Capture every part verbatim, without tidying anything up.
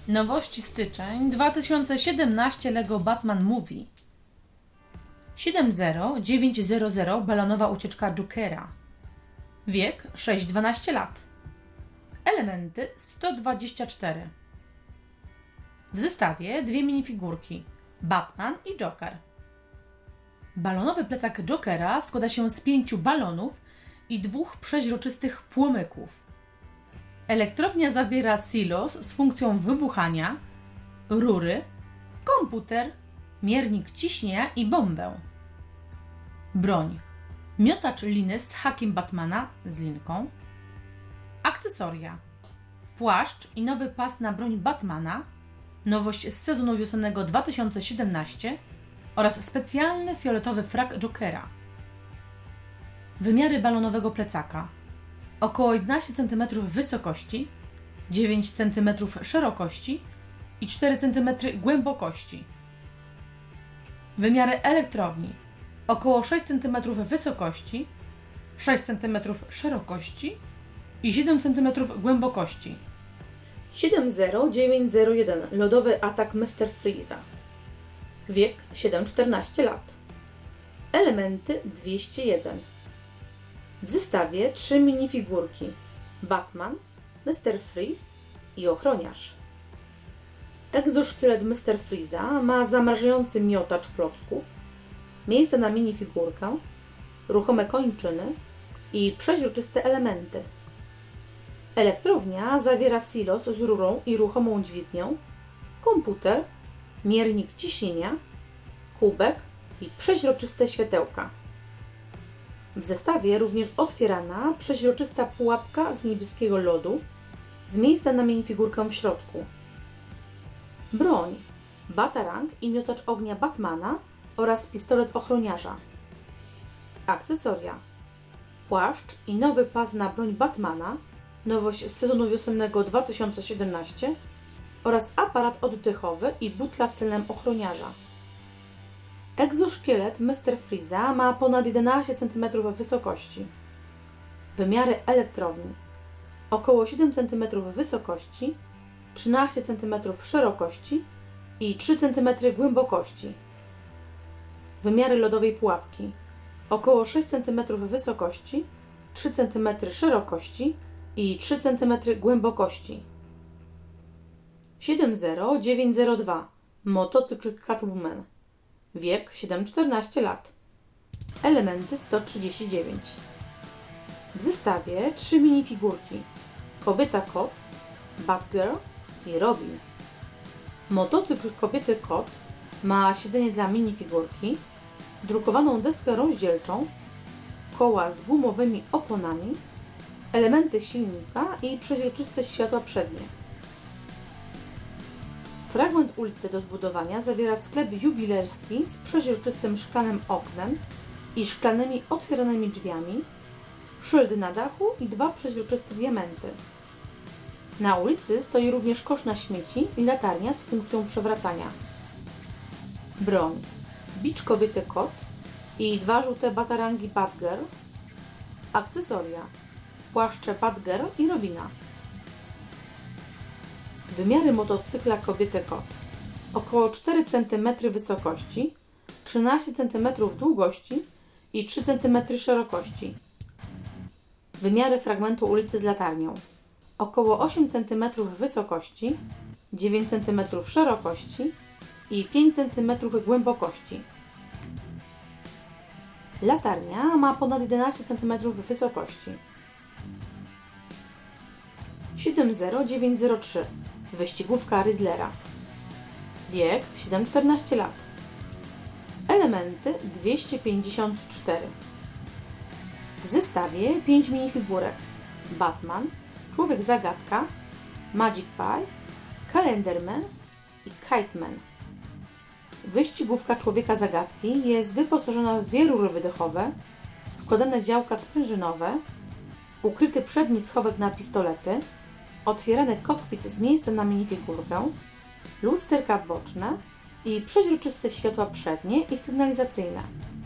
Nowości styczeń dwa tysiące siedemnaście LEGO Batman Movie. siedem zero dziewięć zero zero balonowa ucieczka Jokera. Wiek sześć dwanaście lat. Elementy sto dwadzieścia cztery. W zestawie dwie minifigurki Batman i Joker. Balonowy plecak Jokera składa się z pięciu balonów i dwóch przeźroczystych płomyków. Elektrownia zawiera silos z funkcją wybuchania, rury, komputer, miernik ciśnienia i bombę. Broń: miotacz liny z hakiem Batmana z linką. Akcesoria: płaszcz i nowy pas na broń Batmana, nowość z sezonu wiosennego dwa tysiące siedemnaście oraz specjalny fioletowy frak Jokera. Wymiary balonowego plecaka: około jedenaście centymetrów wysokości, dziewięć centymetrów szerokości i cztery centymetry głębokości. Wymiary elektrowni: około sześć centymetrów wysokości, sześć centymetrów szerokości i siedem centymetrów głębokości. siedem zero dziewięć zero jeden Lodowy atak mister Freeza. Wiek siedem czternaście lat. Elementy dwieście jeden. W zestawie trzy minifigurki Batman, mister Freeze i ochroniarz. Egzoszkielet mister Freeza ma zamarzający miotacz klocków, miejsce na minifigurkę, ruchome kończyny i przeźroczyste elementy. Elektrownia zawiera silos z rurą i ruchomą dźwignią, komputer, miernik ciśnienia, kubek i przeźroczyste światełka. W zestawie również otwierana, przeźroczysta pułapka z niebieskiego lodu z miejsca na minifigurkę w środku. Broń: batarang i miotacz ognia Batmana oraz pistolet ochroniarza. Akcesoria: płaszcz i nowy pas na broń Batmana, nowość z sezonu wiosennego dwa tysiące siedemnaście oraz aparat oddechowy i butla z tlenem ochroniarza. Egzoszkielet mister Freeza ma ponad jedenaście centymetrów wysokości. Wymiary elektrowni: około siedem centymetrów wysokości, trzynaście centymetrów szerokości i trzy centymetry głębokości. Wymiary lodowej pułapki: około sześć centymetrów wysokości, trzy centymetry szerokości i trzy centymetry głębokości. siedem zero dziewięć zero dwa Motocykl Catwoman. Wiek siedem czternaście lat. Elementy sto trzydzieści dziewięć. W zestawie trzy minifigurki Kobieta Kot, Batgirl i Robin. Motocykl Kobiety Kot ma siedzenie dla minifigurki, drukowaną deskę rozdzielczą, koła z gumowymi oponami, elementy silnika i przeźroczyste światła przednie. Fragment ulicy do zbudowania zawiera sklep jubilerski z przeźroczystym szklanym oknem i szklanymi otwieranymi drzwiami, szyld na dachu i dwa przeźroczyste diamenty. Na ulicy stoi również kosz na śmieci i latarnia z funkcją przewracania. Broń: bicz Kobiety Kot i dwa żółte batarangi Batgirl. Akcesoria: płaszcze Batgirl i Robina. Wymiary motocykla Kobiety Kot: około cztery centymetry wysokości, trzynaście centymetrów długości i trzy centymetry szerokości. Wymiary fragmentu ulicy z latarnią: około osiem centymetrów wysokości, dziewięć centymetrów szerokości i pięć centymetrów głębokości. Latarnia ma ponad jedenaście centymetrów wysokości. siedem zero dziewięć zero trzy Wyścigówka Riddlera. Wiek siedem czternaście lat. Elementy dwieście pięćdziesiąt cztery. W zestawie pięć minifigurek Batman, Człowiek Zagadka, Magic Pie, Calendarman i Kite Man. Wyścigówka Człowieka Zagadki jest wyposażona w dwie rury wydechowe, składane działka sprężynowe, ukryty przedni schowek na pistolety, otwierany kokpit z miejscem na minifigurkę, lusterka boczne i przeźroczyste światła przednie i sygnalizacyjne.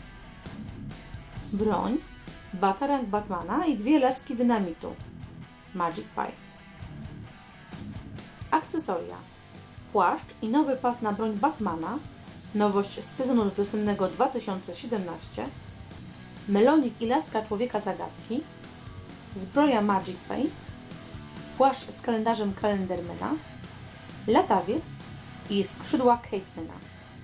Broń: batarang Batmana i dwie laski dynamitu. Magic Pie. Akcesoria: płaszcz i nowy pas na broń Batmana, nowość z sezonu wiosennego dwa tysiące siedemnaście, melonik i laska człowieka zagadki, zbroja Magic Pay, płaszcz z kalendarzem Calendarmana, latawiec i skrzydła Catemana.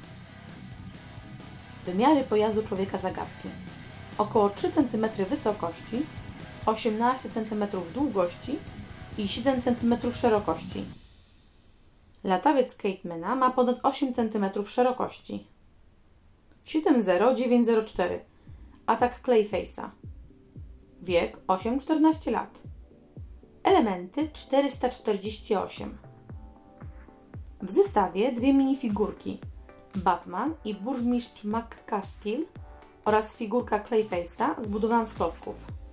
Wymiary pojazdu człowieka zagadki: około trzy centymetry wysokości, osiemnaście centymetrów długości i siedem centymetrów szerokości. Latawiec Catemana ma ponad osiem centymetrów szerokości. siedem zero dziewięć zero cztery. Atak Clayface'a. Wiek osiem do czternastu lat. Elementy czterysta czterdzieści osiem. W zestawie dwie minifigurki: Batman i burmistrz McCaskill oraz figurka Clayface'a zbudowana z klocków.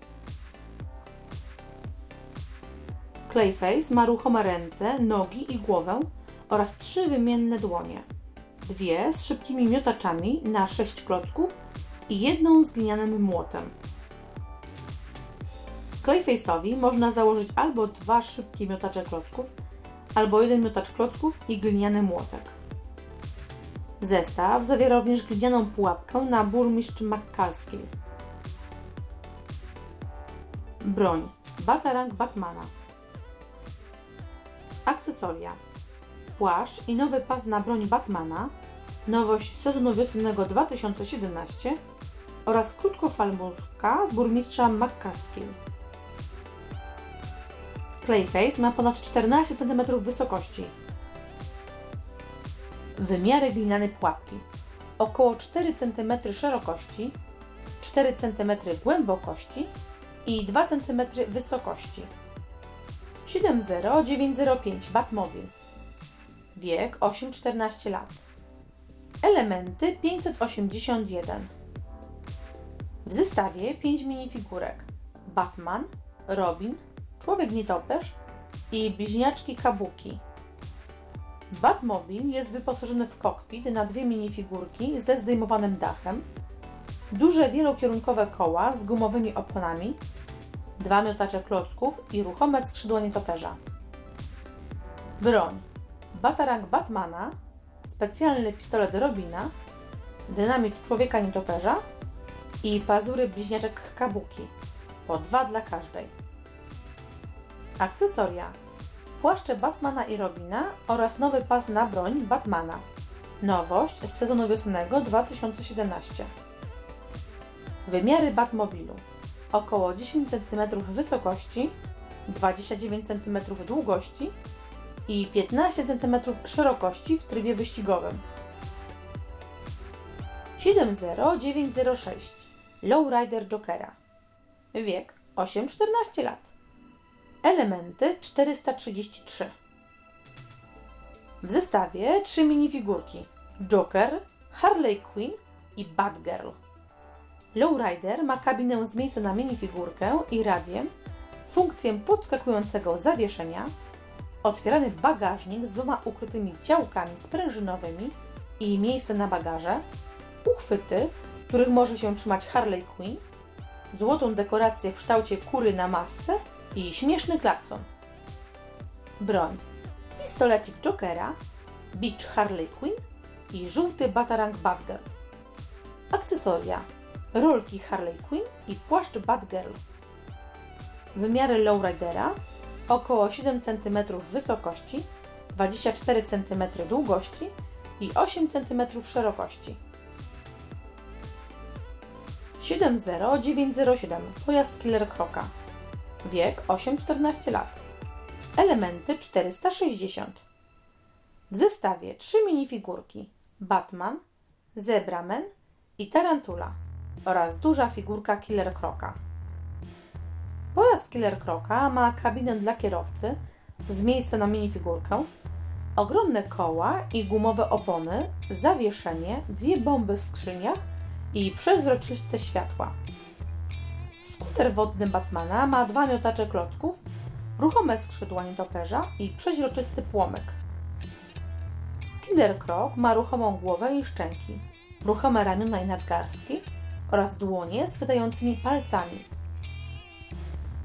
Clayface ma ruchome ręce, nogi i głowę oraz trzy wymienne dłonie. Dwie z szybkimi miotaczami na sześć klocków i jedną z glinianym młotem. Clayface'owi można założyć albo dwa szybkie miotacze klocków, albo jeden miotacz klocków i gliniany młotek. Zestaw zawiera również glinianą pułapkę na burmistrz McCaskill. Broń: Batarang Batmana. Akcesoria: płaszcz i nowy pas na broń Batmana, nowość sezonu wiosennego dwa tysiące siedemnaście oraz krótkofalówka burmistrza McCaskill. Clayface ma ponad czternaście centymetrów wysokości. Wymiary glinianej pułapki: około cztery centymetry szerokości, cztery centymetry głębokości i dwa centymetry wysokości. siedem zero dziewięć zero pięć Batmobil. Wiek osiem do czternastu lat. Elementy pięćset osiemdziesiąt jeden. W zestawie pięć minifigurek: Batman, Robin, Człowiek Nietoperz i bliźniaczki Kabuki. Batmobil jest wyposażony w kokpit na dwie minifigurki ze zdejmowanym dachem, duże wielokierunkowe koła z gumowymi oponami, dwa miotacze klocków i ruchome skrzydła nietoperza. Broń: Batarang Batmana, specjalny pistolet Robina, dynamit człowieka nietoperza i pazury bliźniaczek Kabuki, po dwa dla każdej. Akcesoria: płaszcze Batmana i Robina oraz nowy pas na broń Batmana, nowość z sezonu wiosennego dwa tysiące siedemnaście. Wymiary Batmobilu: około dziesięć centymetrów wysokości, dwadzieścia dziewięć centymetrów długości i piętnaście centymetrów szerokości w trybie wyścigowym. siedem zero dziewięć zero sześć Lowrider Jokera. Wiek osiem do czternastu lat. Elementy czterysta trzydzieści trzy. W zestawie trzy minifigurki: Joker, Harley Quinn i Batgirl. Lowrider ma kabinę z miejscem na minifigurkę i radiem, funkcję podskakującego zawieszenia, otwierany bagażnik z dwoma ukrytymi działkami sprężynowymi i miejsce na bagaże, uchwyty, których może się trzymać Harley Quinn, złotą dekorację w kształcie kury na masce i śmieszny klakson. Broń: pistolecik Jokera, Beach Harley Quinn i żółty Batarang Batgirl. Akcesoria: rolki Harley Quinn i płaszcz Batgirl. Wymiary Lowridera: około siedem centymetrów wysokości, dwadzieścia cztery centymetry długości i osiem centymetrów szerokości. siedem zero dziewięć zero siedem Pojazd Killer Croca. Wiek osiem do czternastu lat. Elementy czterysta sześćdziesiąt. W zestawie trzy minifigurki: Batman, Zebraman i Tarantula oraz duża figurka Killer Croca. Pojazd Killer Croca ma kabinę dla kierowcy z miejscem na minifigurkę, ogromne koła i gumowe opony, zawieszenie, dwie bomby w skrzyniach i przezroczyste światła. Skuter wodny Batmana ma dwa miotacze klocków, ruchome skrzydła nietoperza i przeźroczysty płomyk. Killer Croc ma ruchomą głowę i szczęki, ruchome ramiona i nadgarstki oraz dłonie z wydającymi palcami.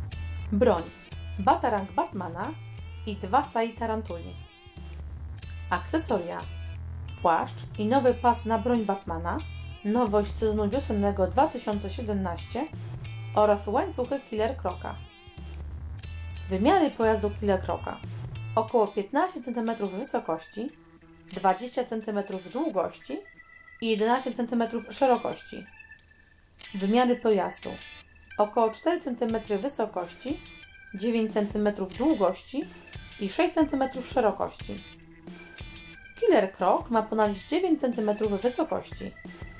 Broń: Batarang Batmana i dwa sai Tarantuli. Akcesoria: płaszcz i nowy pas na broń Batmana, nowość sezonu wiosennego dwa tysiące siedemnaście oraz łańcuchy Killer Croca. Wymiary pojazdu Killer Croca: około piętnaście centymetrów wysokości, dwadzieścia centymetrów długości i jedenaście centymetrów szerokości. Wymiary pojazdu: około cztery centymetry wysokości, dziewięć centymetrów długości i sześć centymetrów szerokości. Killer Croc ma ponad dziewięć centymetrów wysokości.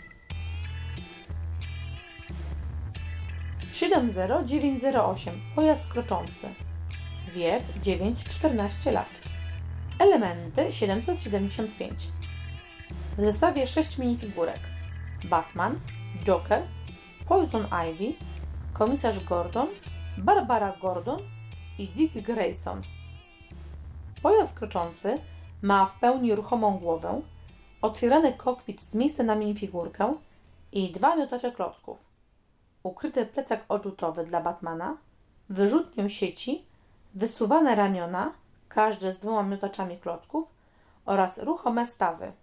siedem zero dziewięć zero osiem. Pojazd kroczący. Wiek dziewięć do czternastu lat. Elementy siedemset siedemdziesiąt pięć. W zestawie sześć minifigurek: Batman, Joker, Poison Ivy, Komisarz Gordon, Barbara Gordon i Dick Grayson. Pojazd kroczący ma w pełni ruchomą głowę, otwierany kokpit z miejscem na minifigurkę i dwa miotacze klocków, ukryty plecak odrzutowy dla Batmana, wyrzutnię sieci, wysuwane ramiona, każde z dwoma miotaczami klocków oraz ruchome stawy.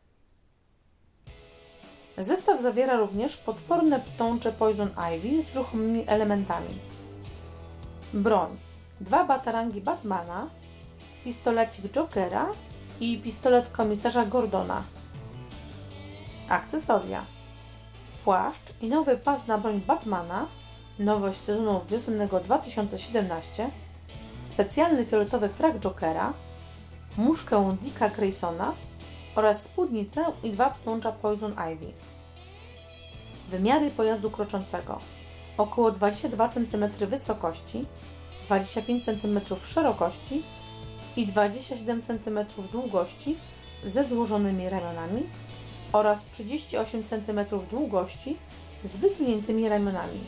Zestaw zawiera również potworne pnącze Poison Ivy z ruchomymi elementami. Broń: dwa batarangi Batmana, pistolecik Jokera i pistolet komisarza Gordona. Akcesoria: płaszcz i nowy pas na broń Batmana, nowość sezonu wiosennego dwa tysiące siedemnaście, specjalny fioletowy frak Jokera, muszkę Dicka Graysona oraz spódnicę i dwa pnącza Poison Ivy. Wymiary pojazdu kroczącego: około dwadzieścia dwa centymetry wysokości, dwadzieścia pięć centymetrów szerokości i dwadzieścia siedem centymetrów długości ze złożonymi ramionami oraz trzydzieści osiem centymetrów długości z wysuniętymi ramionami.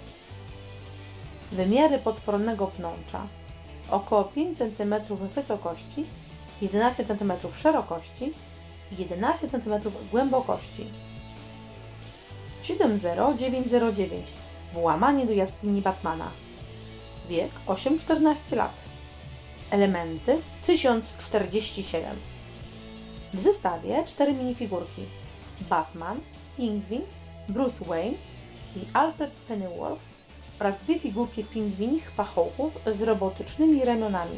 Wymiary potwornego pnącza: około pięć centymetrów wysokości, jedenaście centymetrów szerokości i jedenaście centymetrów głębokości. siedem zero dziewięć zero dziewięć. Włamanie do jaskini Batmana. Wiek osiem do czternastu lat. Elementy tysiąc czterdzieści siedem. W zestawie cztery minifigurki: Batman, Pingwin, Bruce Wayne i Alfred Pennyworth oraz dwie figurki pingwinich pachołków z robotycznymi ramionami.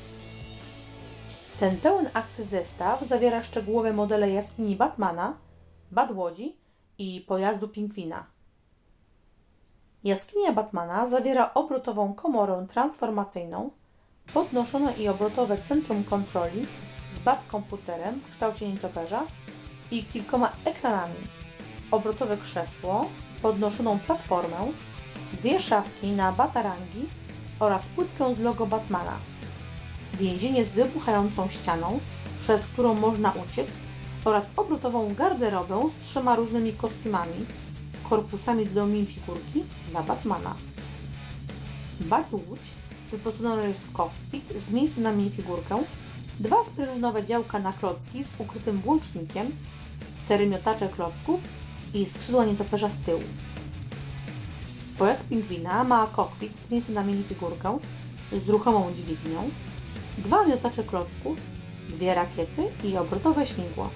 Ten pełen akcji zestaw zawiera szczegółowe modele jaskini Batmana, Batłodzi i pojazdu Pingwina. Jaskinia Batmana zawiera obrotową komorę transformacyjną, podnoszone i obrotowe centrum kontroli z Bat-komputerem w kształcie nietoperza i kilkoma ekranami, obrotowe krzesło, podnoszoną platformę, dwie szafki na batarangi oraz płytkę z logo Batmana, więzienie z wybuchającą ścianą, przez którą można uciec, oraz obrotową garderobę z trzema różnymi kostiumami, korpusami do minifigurki dla Batmana. Batłódź wyposażona jest w kokpit z miejscem na minifigurkę, dwa sprężynowe działka na klocki z ukrytym włącznikiem, cztery miotacze klocków i skrzydła nietoperza z tyłu. Pojazd Pingwina ma kokpit z miejscem na minifigurkę z ruchomą dźwignią, dwa miotacze klocków, dwie rakiety i obrotowe śmigło.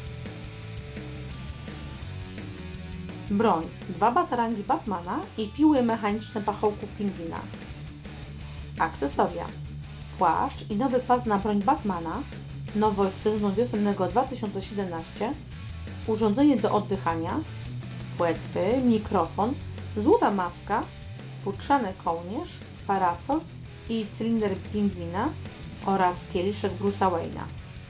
Broń: dwa batarangi Batmana i piły mechaniczne pachołków Pingwina. Akcesoria: płaszcz i nowy pas na broń Batmana, nowość sezonu wiosennego dwa tysiące siedemnaście, urządzenie do oddychania, płetwy, mikrofon, złota maska, futrzany kołnierz, parasol i cylinder Pingwina oraz kieliszek Bruce'a Wayne'a.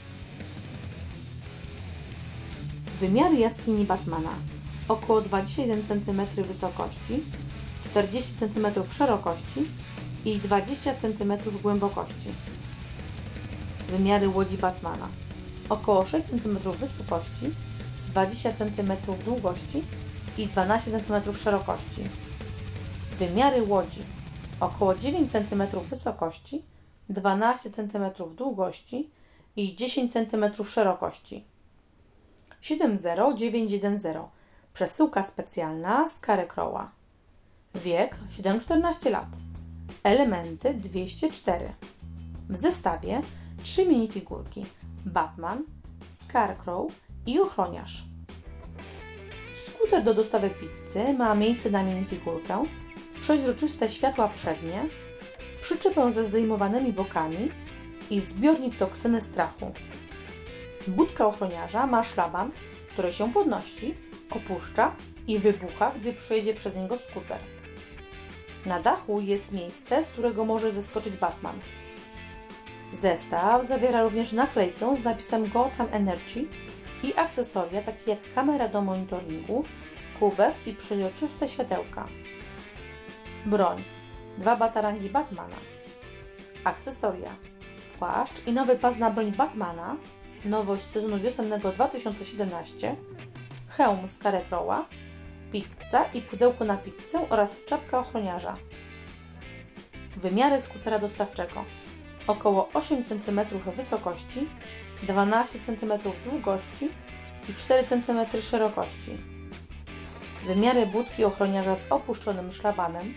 Wymiary jaskini Batmana: około dwadzieścia jeden centymetrów wysokości, czterdzieści centymetrów szerokości i dwadzieścia centymetrów głębokości. Wymiary łodzi Batmana: około sześć centymetrów wysokości, dwadzieścia centymetrów długości i dwanaście centymetrów szerokości. Wymiary łodzi: około dziewięć centymetrów wysokości, dwanaście centymetrów długości i dziesięć centymetrów szerokości. siedem zero dziewięć jeden zero. Przesyłka specjalna z Carey Crowa. Wiek siedem do czternastu lat. Elementy dwieście cztery. W zestawie trzy minifigurki: Batman, Scarecrow i ochroniarz. Skuter do dostawy pizzy ma miejsce na minifigurkę, przeźroczyste światła przednie, przyczepę ze zdejmowanymi bokami i zbiornik toksyny strachu. Budka ochroniarza ma szlaban, który się podnosi, opuszcza i wybucha, gdy przejedzie przez niego skuter. Na dachu jest miejsce, z którego może zeskoczyć Batman. Zestaw zawiera również naklejkę z napisem Gotham Energy i akcesoria takie jak kamera do monitoringu, kubek i przeźroczyste światełka. Broń. Dwa batarangi Batmana. Akcesoria. Płaszcz i nowy pas na broń Batmana, nowość sezonu wiosennego dwa tysiące siedemnaście, hełm Scarecrowa, pizza i pudełko na pizzę oraz czapka ochroniarza. Wymiary skutera dostawczego. Około osiem centymetrów wysokości, dwanaście centymetrów długości i cztery centymetry szerokości. Wymiary budki ochroniarza z opuszczonym szlabanem.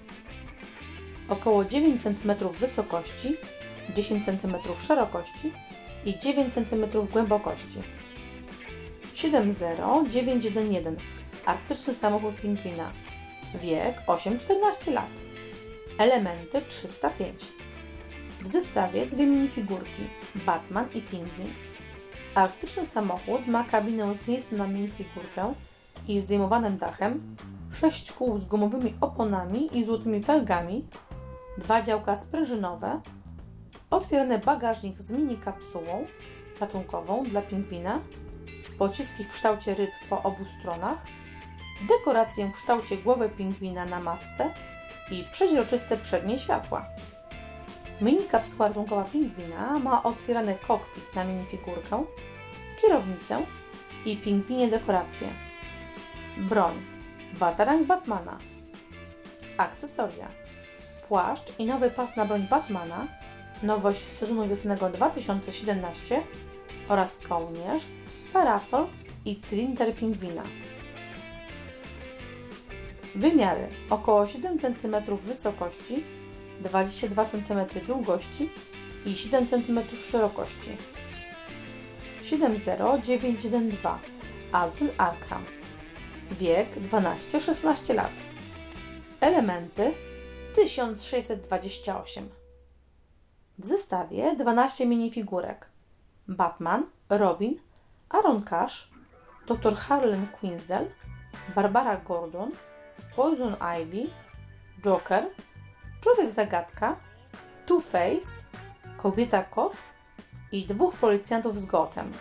Około dziewięć centymetrów wysokości, dziesięć centymetrów szerokości i dziewięć centymetrów głębokości. siedem zero dziewięć jeden jeden. Arktyczny samochód pingwina. Wiek osiem do czternastu lat. Elementy trzysta pięć. W zestawie dwie minifigurki Batman i pingwin. Arktyczny samochód ma kabinę z miejscem na minifigurkę i zdejmowanym dachem, sześć kół z gumowymi oponami i złotymi felgami, dwa działka sprężynowe, otwierany bagażnik z mini kapsułą ratunkową dla pingwina, pociski w kształcie ryb po obu stronach, dekorację w kształcie głowy pingwina na masce i przeźroczyste przednie światła. Mini kapsuła ratunkowa pingwina ma otwierany kokpit na minifigurkę, kierownicę i pingwinie dekoracje. Broń. Batarang Batmana. Akcesoria. Płaszcz i nowy pas na broń Batmana, nowość sezonu wiosennego dwa tysiące siedemnaście oraz kołnierz, parasol i cylinder pingwina. Wymiary. Około siedem centymetrów wysokości, dwadzieścia dwa centymetry długości i siedem centymetrów szerokości. siedem zero dziewięć jeden dwa. Azyl Arkham. Wiek dwanaście do szesnastu lat. Elementy tysiąc sześćset dwadzieścia osiem. W zestawie dwanaście minifigurek. Batman, Robin, Aaron Cash, doktor Harley Quinzel, Barbara Gordon, Poison Ivy, Joker, Człowiek-zagadka, Two-Face, Kobieta-kot i dwóch policjantów z Gotham.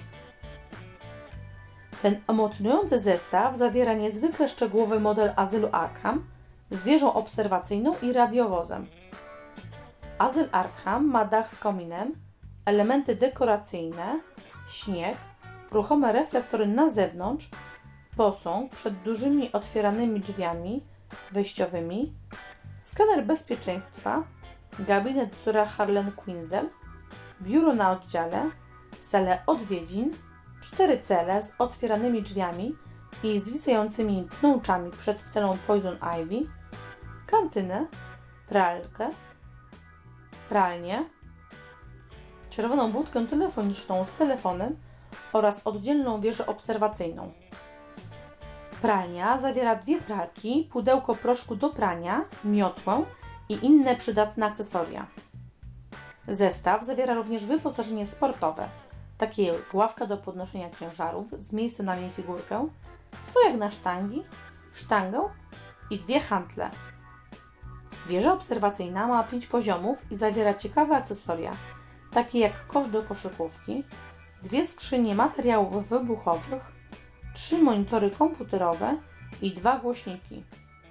Ten emocjonujący zestaw zawiera niezwykle szczegółowy model azylu Arkham z wieżą obserwacyjną i radiowozem. Azyl Arkham ma dach z kominem, elementy dekoracyjne, śnieg, ruchome reflektory na zewnątrz, posąg przed dużymi otwieranymi drzwiami wejściowymi, skaner bezpieczeństwa, gabinet doktora Harley Quinzel, biuro na oddziale, salę odwiedzin, cztery cele z otwieranymi drzwiami i zwisającymi pnączami przed celą Poison Ivy, kantynę, pralkę, pralnię, czerwoną budkę telefoniczną z telefonem oraz oddzielną wieżę obserwacyjną. Pralnia zawiera dwie pralki, pudełko proszku do prania, miotłę i inne przydatne akcesoria. Zestaw zawiera również wyposażenie sportowe, takie jak ławka do podnoszenia ciężarów z miejscem na minifigurkę, stojak na sztangi, sztangę i dwie hantle. Wieża obserwacyjna ma pięć poziomów i zawiera ciekawe akcesoria, takie jak kosz do koszykówki, dwie skrzynie materiałów wybuchowych, trzy monitory komputerowe i dwa głośniki.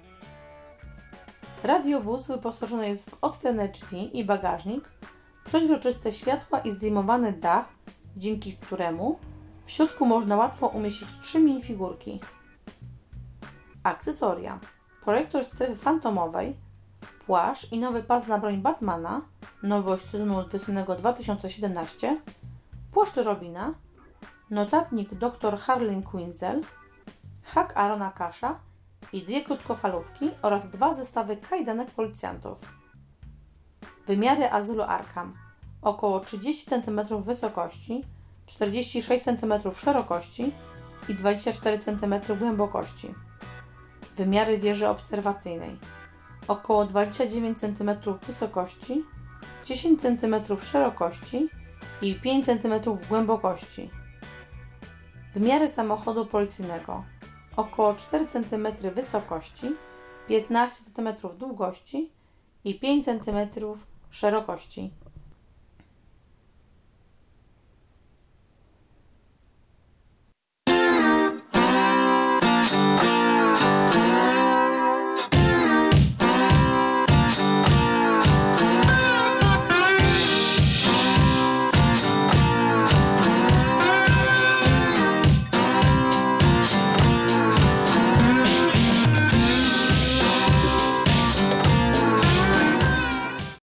Radiowóz wyposażony jest w otwierane drzwi i bagażnik, przeźroczyste światła i zdejmowany dach, dzięki któremu w środku można łatwo umieścić trzy minifigurki. Akcesoria. Projektor strefy fantomowej, płaszcz i nowy pas na broń Batmana, nowość sezonu wiosennego dwa tysiące siedemnaście, płaszcz Robina, notatnik doktor Harley Quinzel, hak Aarona Casha i dwie krótkofalówki oraz dwa zestawy kajdanek policjantów. Wymiary azylu Arkham. Około trzydzieści centymetrów wysokości, czterdzieści sześć centymetrów szerokości i dwadzieścia cztery centymetry głębokości. Wymiary wieży obserwacyjnej: około dwadzieścia dziewięć centymetrów wysokości, dziesięć centymetrów szerokości i pięć centymetrów głębokości. Wymiary samochodu policyjnego: około cztery centymetry wysokości, piętnaście centymetrów długości i pięć centymetrów szerokości.